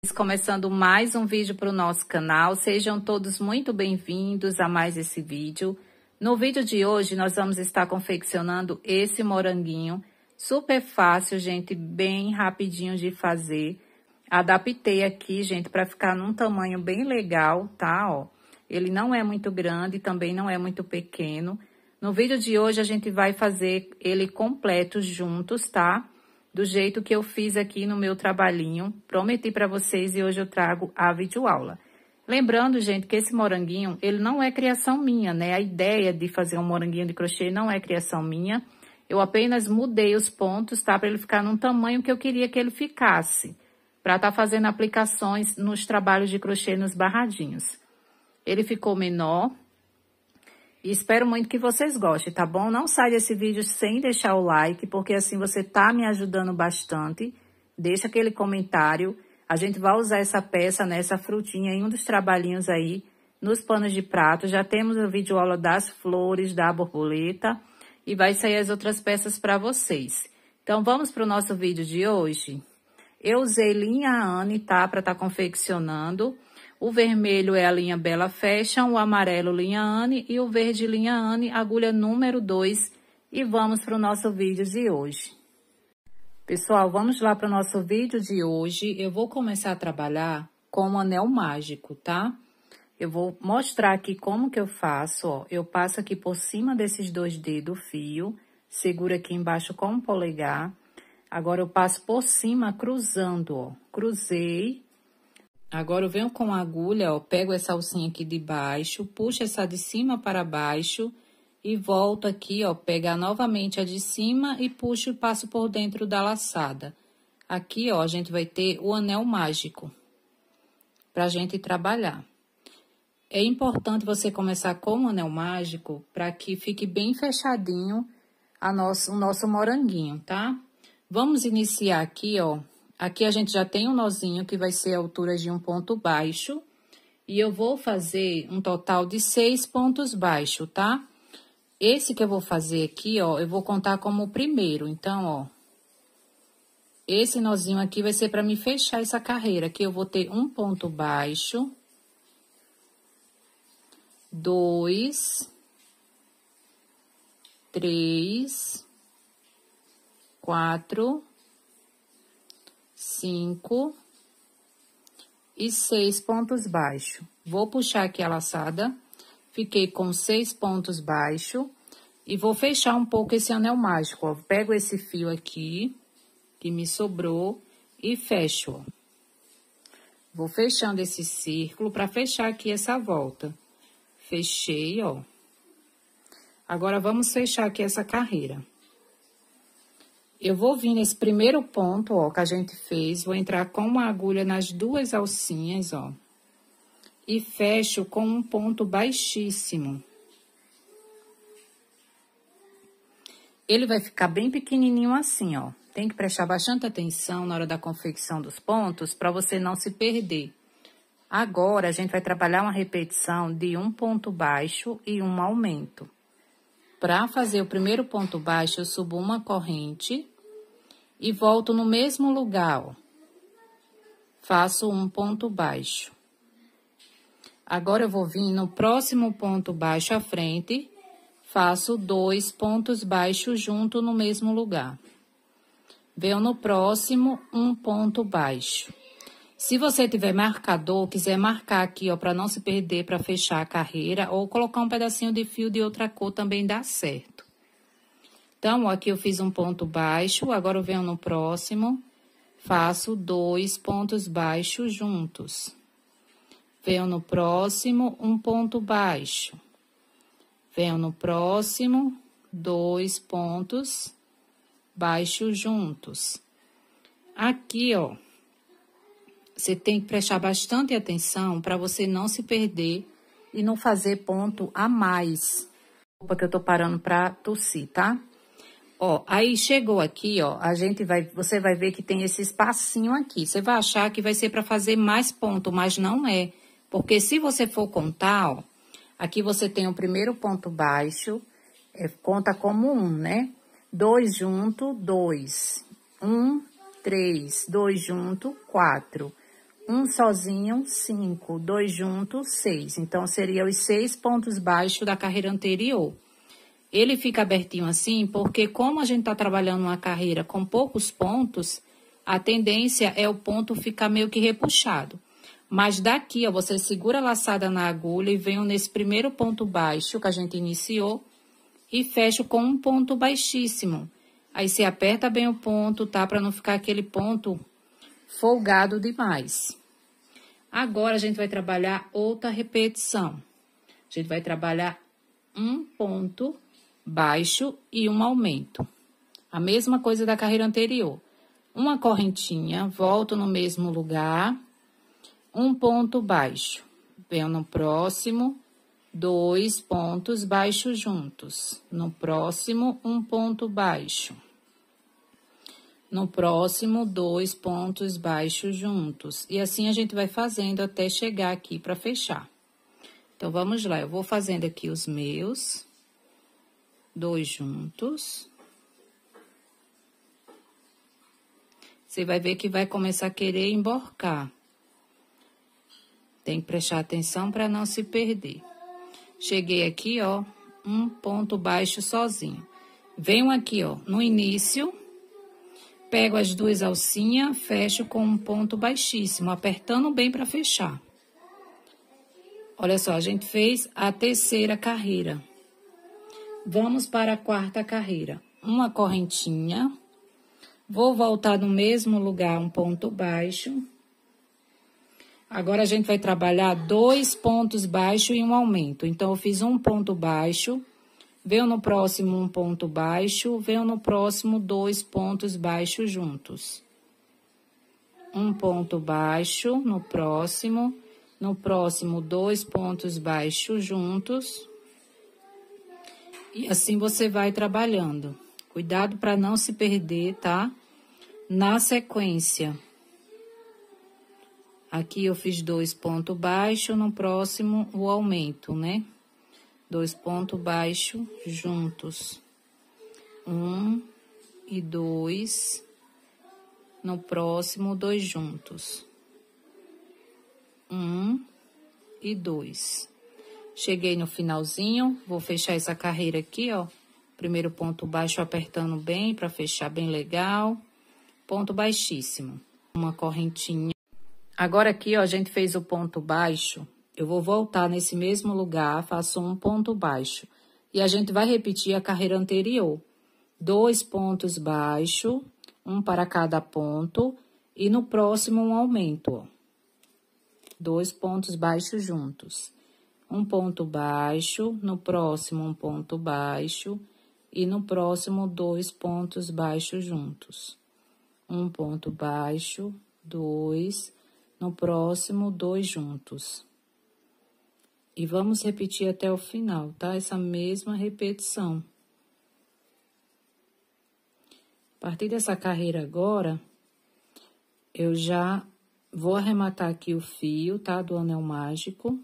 Começando mais um vídeo para o nosso canal, sejam todos muito bem-vindos a mais esse vídeo. No vídeo de hoje, nós vamos estar confeccionando esse moranguinho, super fácil, gente, bem rapidinho de fazer. Adaptei aqui, gente, para ficar num tamanho bem legal, tá, ó. Ele não é muito grande, também não é muito pequeno. No vídeo de hoje, a gente vai fazer ele completo juntos, tá? Do jeito que eu fiz aqui no meu trabalhinho, prometi para vocês e hoje eu trago a videoaula. Lembrando, gente, que esse moranguinho, ele não é criação minha, né? A ideia de fazer um moranguinho de crochê não é criação minha. Eu apenas mudei os pontos, tá? Para ele ficar num tamanho que eu queria que ele ficasse. Para estar fazendo aplicações nos trabalhos de crochê nos barradinhos. Ele ficou menor. E espero muito que vocês gostem, tá bom? Não sai desse vídeo sem deixar o like, porque assim você tá me ajudando bastante. Deixa aquele comentário. A gente vai usar essa peça, né, essa frutinha em um dos trabalhinhos aí, nos panos de prato. Já temos a videoaula das flores, da borboleta, e vai sair as outras peças para vocês. Então, vamos para o nosso vídeo de hoje. Eu usei linha Anne, tá, para estar confeccionando. O vermelho é a linha Bella Fashion, o amarelo linha Anne e o verde linha Anne, agulha número 2. E vamos para o nosso vídeo de hoje. Pessoal, vamos lá para o nosso vídeo de hoje. Eu vou começar a trabalhar com o anel mágico, tá? Eu vou mostrar aqui como que eu faço, ó. Eu passo aqui por cima desses dois dedos o fio, seguro aqui embaixo com o polegar. Agora, eu passo por cima cruzando, ó. Cruzei. Agora, eu venho com a agulha, ó, pego essa alcinha aqui de baixo, puxo essa de cima para baixo e volto aqui, ó, pegar novamente a de cima e puxo e passo por dentro da laçada. Aqui, ó, a gente vai ter o anel mágico pra gente trabalhar. É importante você começar com o anel mágico para que fique bem fechadinho o nosso moranguinho, tá? Vamos iniciar aqui, ó. Aqui a gente já tem um nozinho que vai ser a altura de um ponto baixo. E eu vou fazer um total de 6 pontos baixos, tá? Esse que eu vou fazer aqui, ó, eu vou contar como o primeiro. Então, ó, esse nozinho aqui vai ser para me fechar essa carreira. Aqui eu vou ter um ponto baixo. 2, 3, 4, 5 e 6 pontos baixos. Vou puxar aqui a laçada, fiquei com 6 pontos baixos e vou fechar um pouco esse anel mágico, ó. Pego esse fio aqui, que me sobrou, e fecho, ó. Vou fechando esse círculo para fechar aqui essa volta. Fechei, ó. Agora, vamos fechar aqui essa carreira. Eu vou vir nesse primeiro ponto, ó, que a gente fez, vou entrar com uma agulha nas duas alcinhas, ó. E fecho com um ponto baixíssimo. Ele vai ficar bem pequenininho assim, ó. Tem que prestar bastante atenção na hora da confecção dos pontos, para você não se perder. Agora, a gente vai trabalhar uma repetição de um ponto baixo e um aumento. Para fazer o primeiro ponto baixo, eu subo uma corrente e volto no mesmo lugar, ó. Faço um ponto baixo. Agora, eu vou vir no próximo ponto baixo à frente, faço 2 pontos baixos junto no mesmo lugar. Venho no próximo, um ponto baixo. Se você tiver marcador, quiser marcar aqui, ó, para não se perder, para fechar a carreira, ou colocar um pedacinho de fio de outra cor também dá certo. Então, ó, aqui eu fiz um ponto baixo, agora eu venho no próximo, faço 2 pontos baixos juntos. Venho no próximo, um ponto baixo. Venho no próximo, 2 pontos baixos juntos. Aqui, ó. Você tem que prestar bastante atenção para você não se perder e não fazer ponto a mais. Porque eu tô parando para tossir, tá? Ó, aí chegou aqui, ó, você vai ver que tem esse espacinho aqui. Você vai achar que vai ser para fazer mais ponto, mas não é. Porque se você for contar, ó, aqui você tem o primeiro ponto baixo, conta como 1, né? 2 junto, 2. 1, 3, 2 junto, 4. um sozinho, 5, 2 juntos, 6. Então, seria os 6 pontos baixos da carreira anterior. Ele fica abertinho assim, porque como a gente tá trabalhando uma carreira com poucos pontos, a tendência é o ponto ficar meio que repuxado. Mas daqui, ó, você segura a laçada na agulha e vem nesse primeiro ponto baixo que a gente iniciou e fecha com um ponto baixíssimo. Aí, você aperta bem o ponto, tá? Para não ficar aquele ponto folgado demais. Agora, a gente vai trabalhar outra repetição. A gente vai trabalhar um ponto baixo e um aumento. A mesma coisa da carreira anterior. Uma correntinha, volto no mesmo lugar, um ponto baixo. Venho no próximo, 2 pontos baixos juntos. No próximo, um ponto baixo. No próximo, 2 pontos baixos juntos. E assim a gente vai fazendo até chegar aqui para fechar. Então, vamos lá. Eu vou fazendo aqui os meus. 2 juntos. Você vai ver que vai começar a querer emborcar. Tem que prestar atenção para não se perder. Cheguei aqui, ó, um ponto baixo sozinho. Venho aqui, ó, no início... Pego as 2 alcinhas, fecho com um ponto baixíssimo, apertando bem para fechar. Olha só, a gente fez a terceira carreira. Vamos para a quarta carreira. Uma correntinha. Vou voltar no mesmo lugar, um ponto baixo. Agora, a gente vai trabalhar 2 pontos baixos e um aumento. Então, eu fiz um ponto baixo. Venho no próximo um ponto baixo, venho no próximo 2 pontos baixos juntos. Um ponto baixo no próximo 2 pontos baixos juntos. E assim você vai trabalhando. Cuidado para não se perder, tá? Na sequência. Aqui eu fiz 2 pontos baixos, no próximo o aumento, né? 2 pontos baixos juntos. 1 e 2. No próximo, 2 juntos. 1 e 2. Cheguei no finalzinho, vou fechar essa carreira aqui, ó. Primeiro ponto baixo apertando bem, para fechar bem legal. Ponto baixíssimo. Uma correntinha. Agora aqui, ó, a gente fez o ponto baixo. Eu vou voltar nesse mesmo lugar, faço um ponto baixo. E a gente vai repetir a carreira anterior. 2 pontos baixos, um para cada ponto. E no próximo, um aumento, ó. 2 pontos baixos juntos. Um ponto baixo, no próximo, um ponto baixo. E no próximo, 2 pontos baixos juntos. Um ponto baixo, 2. No próximo, 2 juntos. E vamos repetir até o final, tá? Essa mesma repetição. A partir dessa carreira agora, eu já vou arrematar aqui o fio, tá? Do anel mágico.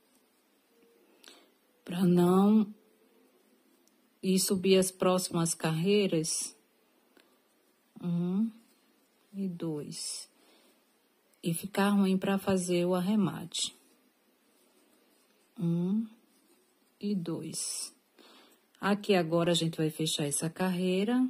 Para não ir subir as próximas carreiras. 1 e 2. E ficar ruim para fazer o arremate. 1 e 2. Aqui agora a gente vai fechar essa carreira.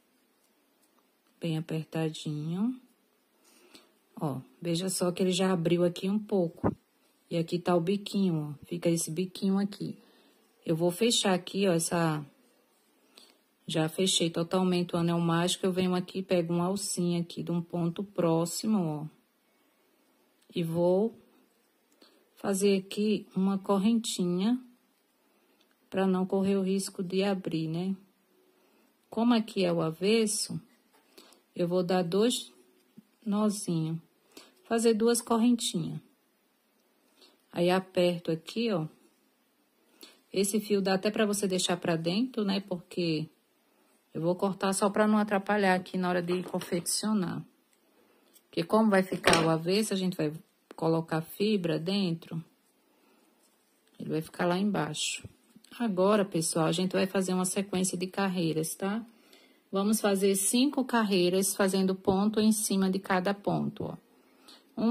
Bem apertadinho. Ó, veja só que ele já abriu aqui um pouco. E aqui tá o biquinho, ó. Fica esse biquinho aqui. Eu vou fechar aqui, ó, essa... Já fechei totalmente o anel mágico. Eu venho aqui, pego uma alcinha aqui de um ponto próximo, ó. E vou fazer aqui uma correntinha, para não correr o risco de abrir, né? Como aqui é o avesso, eu vou dar 2 nozinhos, fazer 2 correntinhas. Aí, aperto aqui, ó. Esse fio dá até para você deixar para dentro, né? Porque eu vou cortar só para não atrapalhar aqui na hora de confeccionar. Porque como vai ficar o avesso, a gente vai colocar fibra dentro, ele vai ficar lá embaixo. Agora, pessoal, a gente vai fazer uma sequência de carreiras, tá? Vamos fazer 5 carreiras, fazendo ponto em cima de cada ponto, ó.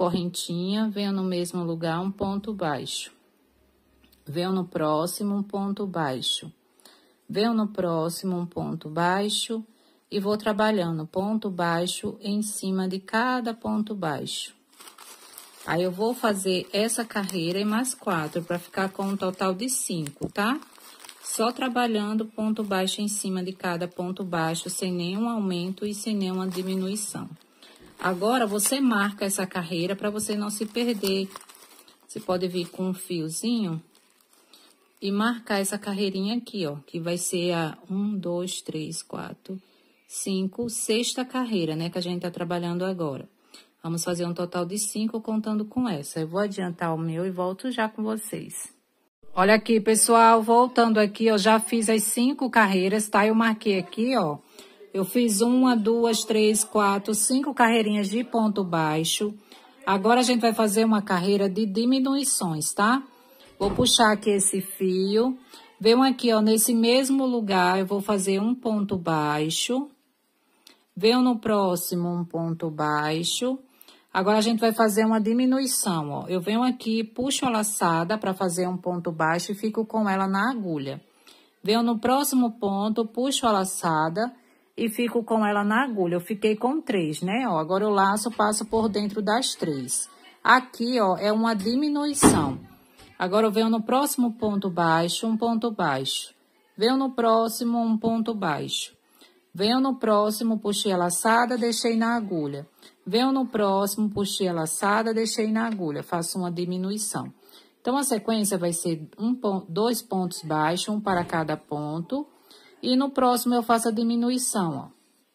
correntinha, venho no mesmo lugar, um ponto baixo. Venho no próximo, um ponto baixo. Venho no próximo, um ponto baixo. E vou trabalhando ponto baixo em cima de cada ponto baixo. Aí, eu vou fazer essa carreira e mais 4, para ficar com um total de 5, tá? Só trabalhando ponto baixo em cima de cada ponto baixo, sem nenhum aumento e sem nenhuma diminuição. Agora, você marca essa carreira para você não se perder. Você pode vir com um fiozinho e marcar essa carreirinha aqui, ó, que vai ser a 1, 2, 3, 4, 5, sexta carreira, né, que a gente tá trabalhando agora. Vamos fazer um total de 5 contando com essa. Eu vou adiantar o meu e volto já com vocês. Olha aqui, pessoal, voltando aqui, eu já fiz as 5 carreiras, tá? Eu marquei aqui, ó. Eu fiz 1, 2, 3, 4, 5 carreirinhas de ponto baixo. Agora, a gente vai fazer uma carreira de diminuições, tá? Vou puxar aqui esse fio. Venho aqui, ó, nesse mesmo lugar, eu vou fazer um ponto baixo. Venho no próximo, um ponto baixo. Agora, a gente vai fazer uma diminuição, ó. Eu venho aqui, puxo a laçada para fazer um ponto baixo e fico com ela na agulha. Venho no próximo ponto, puxo a laçada e fico com ela na agulha. Eu fiquei com 3, né? Ó, agora o laço passo por dentro das 3. Aqui, ó, é uma diminuição. Agora, eu venho no próximo ponto baixo, um ponto baixo. Venho no próximo, um ponto baixo. Venho no próximo, puxei a laçada, deixei na agulha. Venho no próximo, puxei a laçada, deixei na agulha. Faço uma diminuição. Então, a sequência vai ser 2 pontos baixos, um para cada ponto. E no próximo, eu faço a diminuição, ó.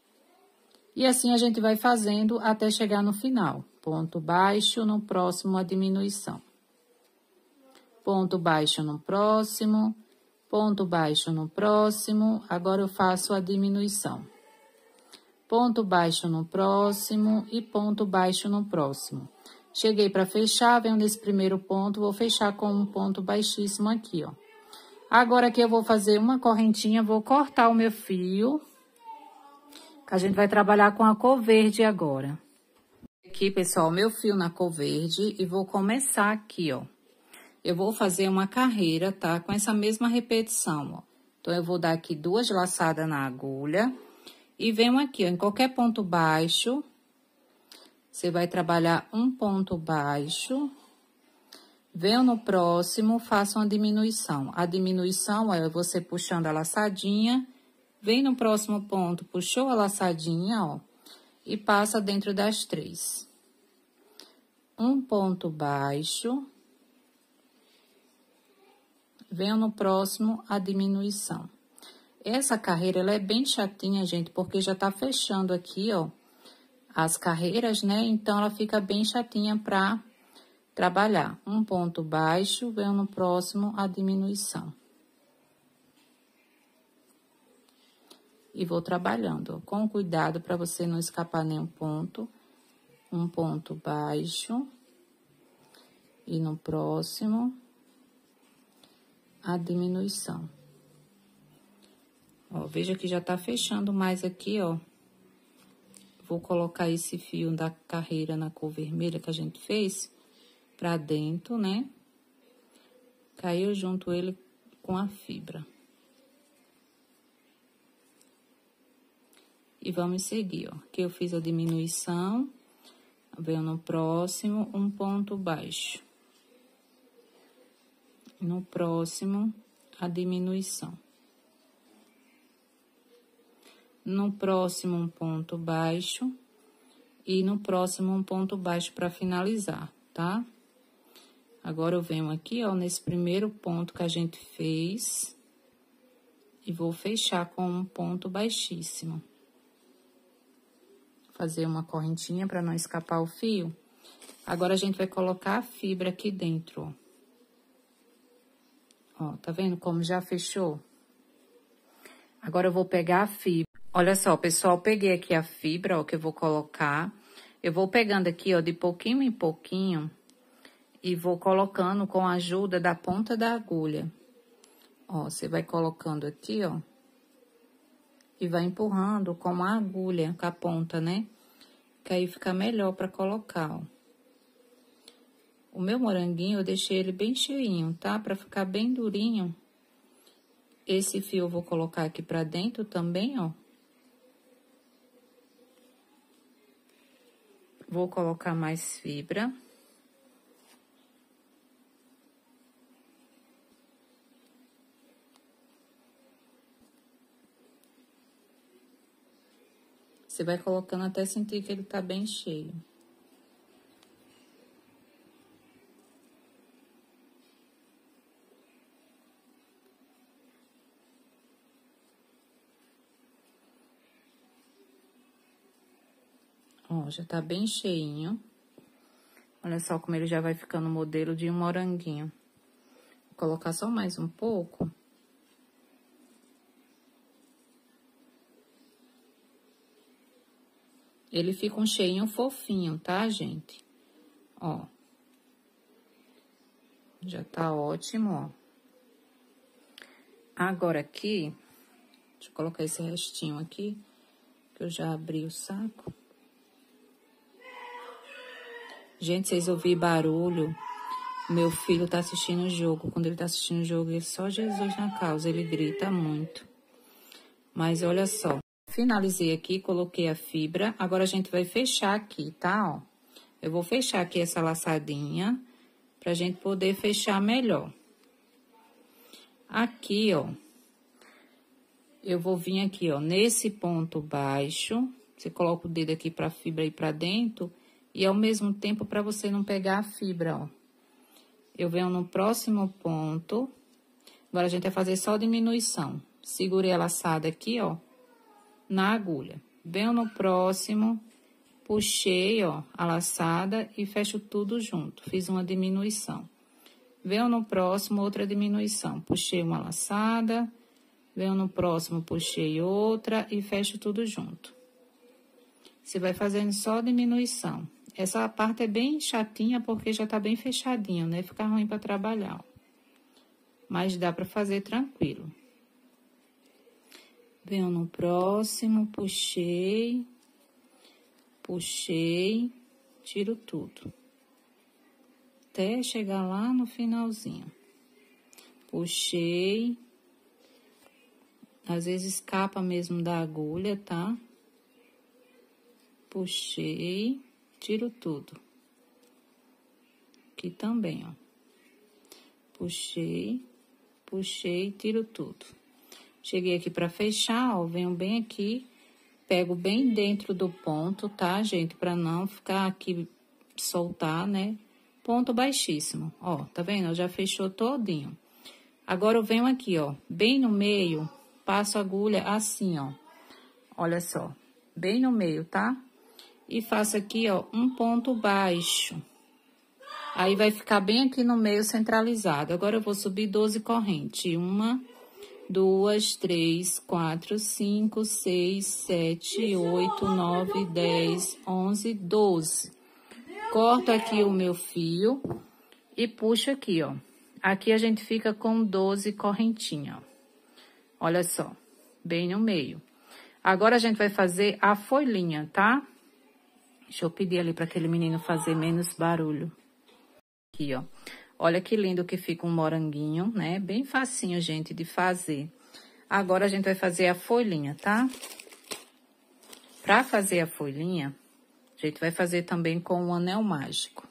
E assim, a gente vai fazendo até chegar no final. Ponto baixo, no próximo, a diminuição. Ponto baixo no próximo, ponto baixo no próximo, agora eu faço a diminuição. Ponto baixo no próximo e ponto baixo no próximo. Cheguei para fechar, venho nesse primeiro ponto, vou fechar com um ponto baixíssimo aqui, ó. Agora aqui eu vou fazer uma correntinha, vou cortar o meu fio, que a gente vai trabalhar com a cor verde agora. Aqui, pessoal, meu fio na cor verde e vou começar aqui, ó. Eu vou fazer uma carreira, tá? Com essa mesma repetição, ó. Então, eu vou dar aqui 2 laçadas na agulha. E venho aqui, ó, em qualquer ponto baixo. Você vai trabalhar um ponto baixo. Venho no próximo, faço uma diminuição. A diminuição é você puxando a laçadinha. Vem no próximo ponto, puxou a laçadinha, ó. E passa dentro das 3. Um ponto baixo. Venho no próximo, a diminuição. Essa carreira, ela é bem chatinha, gente, porque já tá fechando aqui, ó, as carreiras, né? Então, ela fica bem chatinha pra trabalhar. Um ponto baixo, venho no próximo, a diminuição. E vou trabalhando, ó, com cuidado pra você não escapar nenhum ponto. Um ponto baixo. E no próximo, a diminuição. Ó, veja que já tá fechando mais aqui, ó. Vou colocar esse fio da carreira na cor vermelha que a gente fez pra dentro, né? Aí eu junto ele com a fibra. E vamos seguir, ó. Aqui eu fiz a diminuição. Venho no próximo, um ponto baixo. No próximo, a diminuição. No próximo, um ponto baixo. E no próximo, um ponto baixo para finalizar, tá? Agora, eu venho aqui, ó, nesse primeiro ponto que a gente fez. E vou fechar com um ponto baixíssimo. Fazer uma correntinha para não escapar o fio. Agora, a gente vai colocar a fibra aqui dentro, ó. Ó, tá vendo como já fechou? Agora, eu vou pegar a fibra. Olha só, pessoal, peguei aqui a fibra, ó, que eu vou colocar. Eu vou pegando aqui, ó, de pouquinho em pouquinho. E vou colocando com a ajuda da ponta da agulha. Ó, você vai colocando aqui, ó. E vai empurrando com a agulha, com a ponta, né? Que aí fica melhor pra colocar, ó. O meu moranguinho, eu deixei ele bem cheinho, tá? Pra ficar bem durinho. Esse fio eu vou colocar aqui pra dentro também, ó. Vou colocar mais fibra. Você vai colocando até sentir que ele tá bem cheio. Ó, já tá bem cheinho. Olha só como ele já vai ficando modelo de um moranguinho. Vou colocar só mais um pouco. Ele fica um cheinho fofinho, tá, gente? Ó. Já tá ótimo, ó. Agora aqui, deixa eu colocar esse restinho aqui, que eu já abri o saco. Gente, vocês ouviram barulho? Meu filho tá assistindo o jogo. Quando ele tá assistindo o jogo, ele só Jesus na causa, ele grita muito. Mas olha só. Finalizei aqui, coloquei a fibra. Agora, a gente vai fechar aqui, tá? Ó, eu vou fechar aqui essa laçadinha, pra gente poder fechar melhor. Aqui, ó, eu vou vir aqui, ó, nesse ponto baixo. Você coloca o dedo aqui pra fibra ir pra dentro. E, ao mesmo tempo, pra você não pegar a fibra, ó. Eu venho no próximo ponto. Agora, a gente vai fazer só diminuição. Segurei a laçada aqui, ó, na agulha. Venho no próximo, puxei, ó, a laçada e fecho tudo junto. Fiz uma diminuição. Venho no próximo, outra diminuição. Puxei uma laçada, venho no próximo, puxei outra e fecho tudo junto. Você vai fazendo só diminuição. Essa parte é bem chatinha porque já tá bem fechadinho, né? Fica ruim pra trabalhar, ó. Mas dá pra fazer tranquilo. Venho no próximo, puxei, tiro tudo. Até chegar lá no finalzinho. Puxei. Às vezes escapa mesmo da agulha, tá? Puxei, tiro tudo. Aqui também, ó. Puxei, tiro tudo. Cheguei aqui pra fechar, ó, venho bem aqui, pego bem dentro do ponto, tá, gente? Pra não ficar aqui, soltar, né? Ponto baixíssimo, ó, tá vendo? Já fechou todinho. Agora, eu venho aqui, ó, bem no meio, passo a agulha assim, ó. Olha só, bem no meio, tá? E faço aqui, ó, um ponto baixo. Aí, vai ficar bem aqui no meio centralizado. Agora, eu vou subir 12 correntes. 1, 2, 3, 4, 5, 6, 7, 8, 9, 10, 11, 12. Corto aqui o meu fio e puxo aqui, ó. Aqui a gente fica com 12 correntinhas, ó. Olha só, bem no meio. Agora, a gente vai fazer a folhinha, tá? Deixa eu pedir ali para aquele menino fazer menos barulho. Aqui, ó. Olha que lindo que fica um moranguinho, né? Bem facinho, gente, de fazer. Agora, a gente vai fazer a folhinha, tá? Pra fazer a folhinha, a gente vai fazer também com o anel mágico.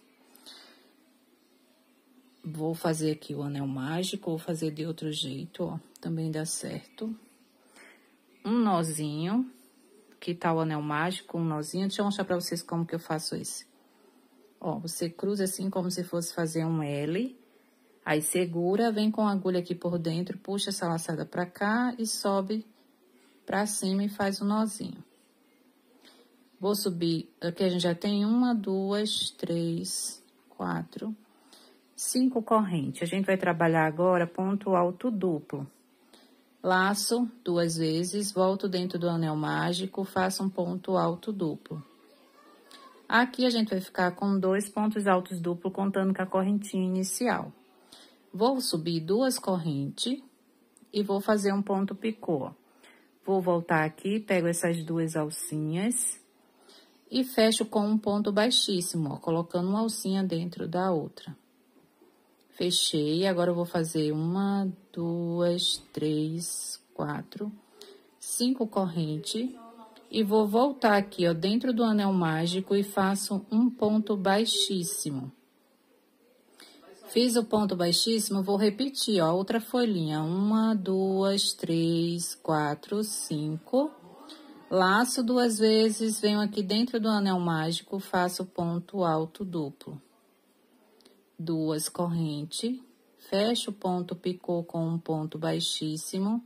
Vou fazer aqui o anel mágico, vou fazer de outro jeito, ó. Também dá certo. Um nozinho. Aqui tá o anel mágico, um nozinho. Deixa eu mostrar pra vocês como que eu faço esse. Ó, você cruza assim como se fosse fazer um L. Aí, segura, vem com a agulha aqui por dentro, puxa essa laçada pra cá e sobe pra cima e faz um nozinho. Vou subir, aqui a gente já tem 1, 2, 3, 4, 5 correntes. A gente vai trabalhar agora ponto alto duplo. Laço 2 vezes, volto dentro do anel mágico, faço um ponto alto duplo. Aqui a gente vai ficar com 2 pontos altos duplos, contando com a correntinha inicial. Vou subir 2 correntes e vou fazer um ponto picô. Vou voltar aqui, pego essas 2 alcinhas E fecho com um ponto baixíssimo, ó, colocando uma alcinha dentro da outra. Fechei, agora eu vou fazer 1, 2, 3, 4, 5 correntes. E vou voltar aqui, ó, dentro do anel mágico e faço um ponto baixíssimo. Fiz o ponto baixíssimo, vou repetir, ó, outra folhinha. 1, 2, 3, 4, 5. Laço 2 vezes, venho aqui dentro do anel mágico, faço ponto alto duplo. 2 correntes, fecho o ponto picô com um ponto baixíssimo.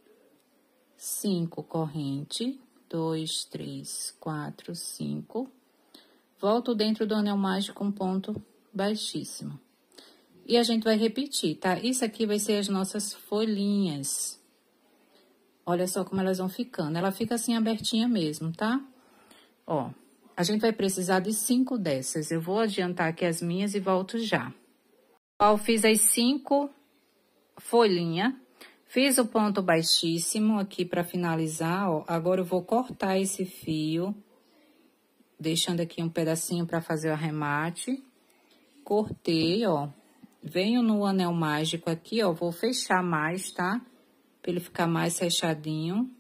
5 correntes, 2, 3, 4, 5. Volto dentro do anel mágico com um ponto baixíssimo. E a gente vai repetir, tá? Isso aqui vai ser as nossas folhinhas. Olha só como elas vão ficando. Ela fica assim abertinha mesmo, tá? Ó, a gente vai precisar de 5 dessas. Eu vou adiantar aqui as minhas e volto já. Ó, fiz as 5 folhinhas. Fiz o ponto baixíssimo aqui pra finalizar, ó. Agora eu vou cortar esse fio, deixando aqui um pedacinho pra fazer o arremate. Cortei, ó. Venho no anel mágico aqui, ó. Vou fechar mais, tá? Pra ele ficar mais fechadinho.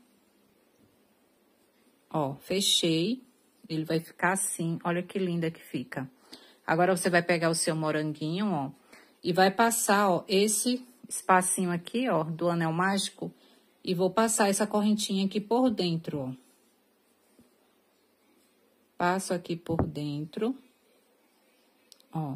Ó, fechei. Ele vai ficar assim. Olha que linda que fica. Agora, você vai pegar o seu moranguinho, ó. E vai passar, ó, esse espacinho aqui, ó, do anel mágico. E vou passar essa correntinha aqui por dentro, ó. Passo aqui por dentro. Ó.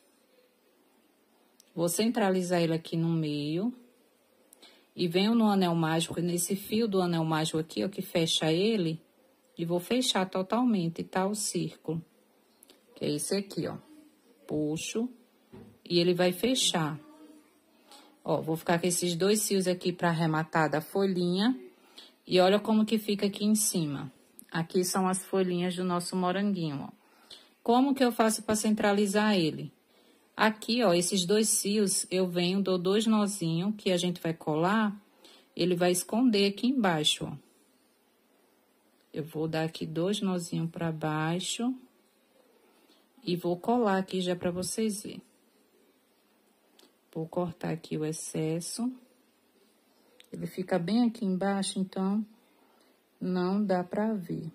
Vou centralizar ele aqui no meio. E venho no anel mágico, nesse fio do anel mágico aqui, ó, que fecha ele. E vou fechar totalmente, tá? O círculo. Que é esse aqui, ó. Puxo. E ele vai fechar. Ó, vou ficar com esses 2 fios aqui pra arrematar da folhinha. E olha como que fica aqui em cima. Aqui são as folhinhas do nosso moranguinho, ó. Como que eu faço pra centralizar ele? Aqui, ó, esses 2 fios, eu venho, dou 2 nozinhos que a gente vai colar, ele vai esconder aqui embaixo, ó. Eu vou dar aqui 2 nozinhos pra baixo e vou colar aqui já pra vocês verem. Vou cortar aqui o excesso. Ele fica bem aqui embaixo, então não dá pra ver.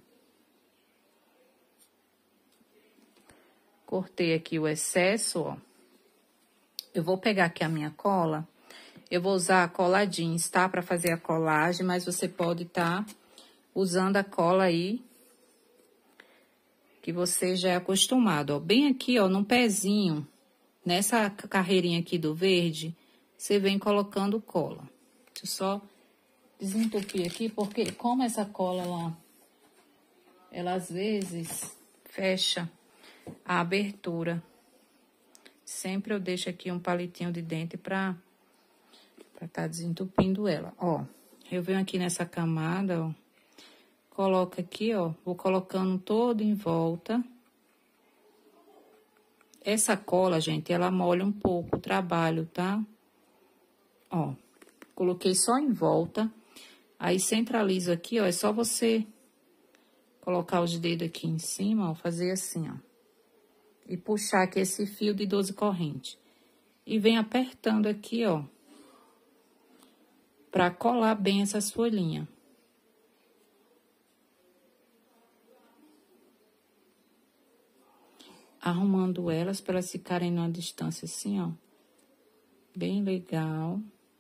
Cortei aqui o excesso, ó. Eu vou pegar aqui a minha cola. Eu vou usar a cola jeans, tá? Pra fazer a colagem, mas você pode tá usando a cola aí que você já é acostumado, ó. Bem aqui, ó, no pezinho, nessa carreirinha aqui do verde, você vem colocando cola. Deixa eu só desentupir aqui, porque como essa cola, ela às vezes fecha a abertura. Sempre eu deixo aqui um palitinho de dente pra tá desentupindo ela. Ó, eu venho aqui nessa camada, ó. Coloco aqui, ó. Vou colocando todo em volta. Essa cola, gente, ela molha um pouco o trabalho, tá? Ó, coloquei só em volta. Aí, centralizo aqui, ó. É só você colocar os dedos aqui em cima, ó. Fazer assim, ó. E puxar aqui esse fio de 12 correntes. E vem apertando aqui, ó. Pra colar bem essas folhinhas. Arrumando elas para elas ficarem numa distância assim, ó. Bem legal.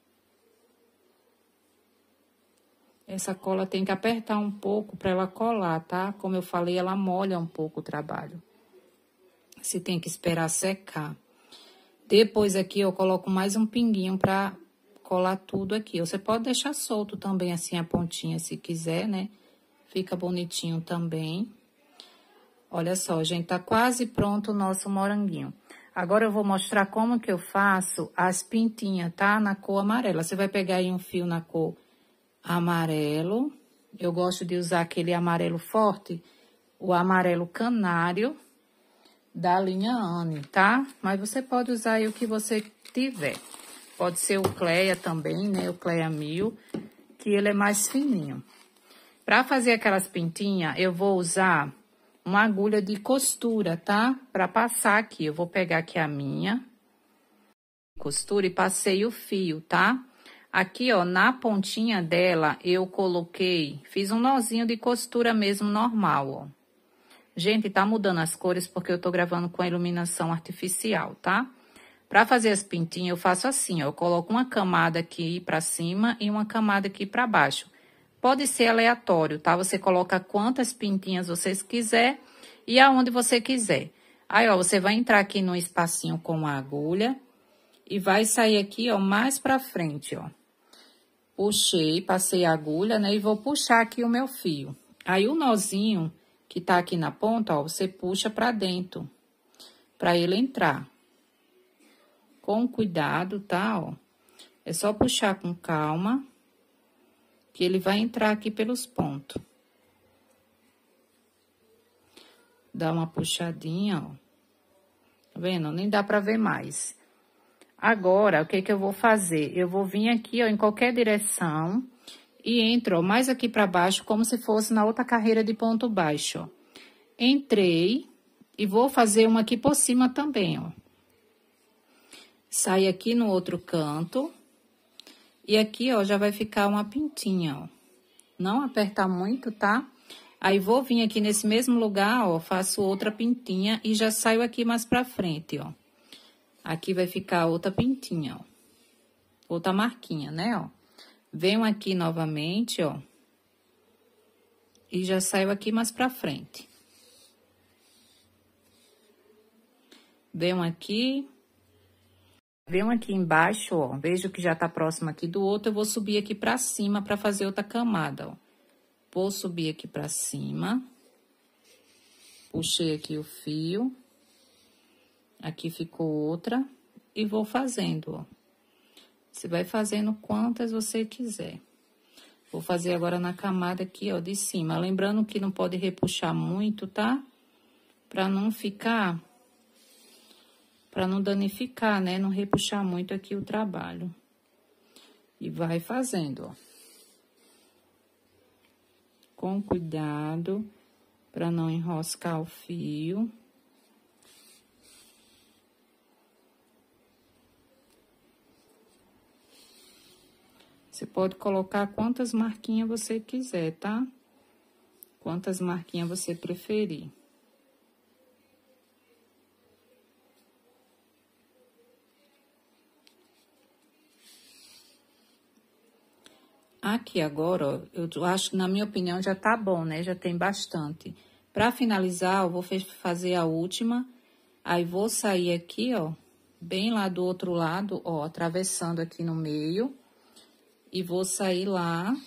Essa cola tem que apertar um pouco para ela colar, tá? Como eu falei, ela molha um pouco o trabalho. Você tem que esperar secar. Depois aqui eu coloco mais um pinguinho pra colar tudo aqui. Você pode deixar solto também assim a pontinha se quiser, né? Fica bonitinho também. Olha só, gente, tá quase pronto o nosso moranguinho. Agora eu vou mostrar como que eu faço as pintinhas, tá? Na cor amarela. Você vai pegar aí um fio na cor amarelo. Eu gosto de usar aquele amarelo forte, o amarelo canário da linha Anne, tá? Mas você pode usar aí o que você tiver. Pode ser o Cleia também, né? O Cleia 1000, que ele é mais fininho. Pra fazer aquelas pintinhas, eu vou usar uma agulha de costura, tá? Pra passar aqui, eu vou pegar aqui a minha costura e passei o fio, tá? Aqui, ó, na pontinha dela, eu coloquei, fiz um nozinho de costura mesmo normal, ó. Gente, tá mudando as cores porque eu tô gravando com a iluminação artificial, tá? Pra fazer as pintinhas, eu faço assim, ó. Eu coloco uma camada aqui pra cima e uma camada aqui pra baixo. Pode ser aleatório, tá? Você coloca quantas pintinhas vocês quiser e aonde você quiser. Aí, ó, você vai entrar aqui no espacinho com a agulha e vai sair aqui, ó, mais pra frente, ó. Puxei, passei a agulha, né? E vou puxar aqui o meu fio. Aí, o nozinho que tá aqui na ponta, ó, você puxa pra dentro, pra ele entrar. Com cuidado, tá, ó? É só puxar com calma, que ele vai entrar aqui pelos pontos. Dá uma puxadinha, ó. Tá vendo? Nem dá pra ver mais. Agora, o que que eu vou fazer? Eu vou vir aqui, ó, em qualquer direção e entro, ó, mais aqui pra baixo, como se fosse na outra carreira de ponto baixo, ó. Entrei e vou fazer uma aqui por cima também, ó. Sai aqui no outro canto. E aqui, ó, já vai ficar uma pintinha, ó. Não apertar muito, tá? Aí, vou vir aqui nesse mesmo lugar, ó, faço outra pintinha e já saio aqui mais pra frente, ó. Aqui vai ficar outra pintinha, ó. Outra marquinha, né, ó. Venho aqui novamente, ó. E já saio aqui mais pra frente. Venho aqui embaixo, ó, vejo que já tá próximo aqui do outro, eu vou subir aqui pra cima pra fazer outra camada, ó. Vou subir aqui pra cima. Puxei aqui o fio. Aqui ficou outra. E vou fazendo, ó. Você vai fazendo quantas você quiser. Vou fazer agora na camada aqui, ó, de cima. Lembrando que não pode repuxar muito, tá? Pra não ficar... Pra não danificar, né? Não repuxar muito aqui o trabalho. E vai fazendo, ó. Com cuidado, pra não enroscar o fio. Você pode colocar quantas marquinhas você quiser, tá? Quantas marquinhas você preferir. Aqui agora, ó, eu acho que, na minha opinião, já tá bom, né? Já tem bastante. Pra finalizar, eu vou fazer a última. Aí, vou sair aqui, ó, bem lá do outro lado, ó, atravessando aqui no meio. E vou sair lá.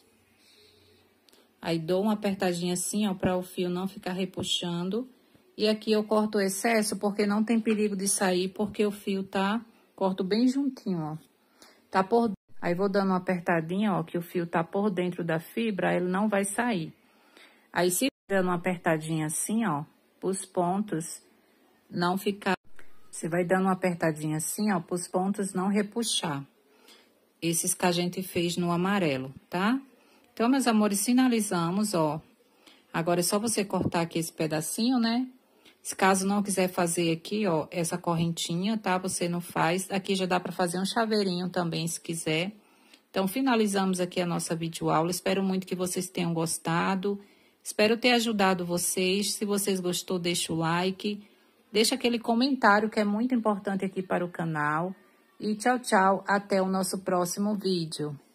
Aí, dou uma apertadinha assim, ó, pra o fio não ficar repuxando. E aqui eu corto o excesso, porque não tem perigo de sair, porque o fio tá... Corto bem juntinho, ó. Tá por... Aí, vou dando uma apertadinha, ó, que o fio tá por dentro da fibra, ele não vai sair. Aí, se dando uma apertadinha assim, ó, pros pontos não ficar... Você vai dando uma apertadinha assim, ó, pros pontos não repuxar. Esses que a gente fez no amarelo, tá? Então, meus amores, finalizamos, ó. Agora, é só você cortar aqui esse pedacinho, né? Se caso não quiser fazer aqui, ó, essa correntinha, tá? Você não faz. Aqui já dá pra fazer um chaveirinho também, se quiser. Então, finalizamos aqui a nossa videoaula. Espero muito que vocês tenham gostado. Espero ter ajudado vocês. Se vocês gostou, deixa o like. Deixa aquele comentário que é muito importante aqui para o canal. E tchau, tchau. Até o nosso próximo vídeo.